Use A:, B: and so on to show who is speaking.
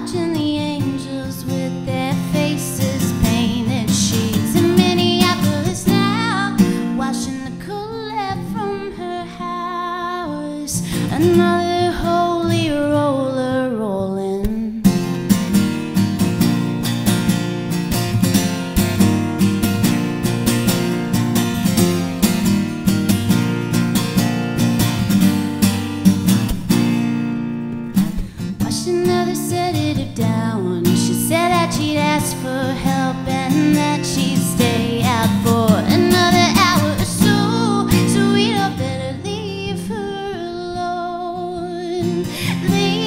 A: watching the angels with their faces painted sheets in Minneapolis now, washing the cool air from her house. Another holy roller rolling. Washed another sedative down. She said that she'd ask for help and that she'd stay out for another hour or so. So we'd all better leave her alone. Leave